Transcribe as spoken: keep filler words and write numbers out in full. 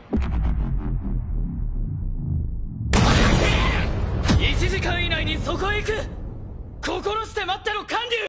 いちじかん以内にそこへ行く。心して待ってろ、観柳。